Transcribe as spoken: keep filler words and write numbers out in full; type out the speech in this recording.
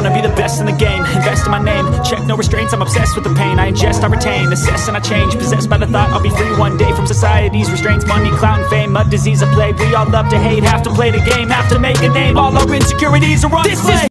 wanna be the best in the game, invest in my name, check no restraints, I'm obsessed with the pain. I ingest, I retain, assess and I change, possessed by the thought I'll be free one day from society's restraints. Money, clout and fame, a disease, a plague. We all love to hate, have to play the game, have to make a name. All our insecurities are on display.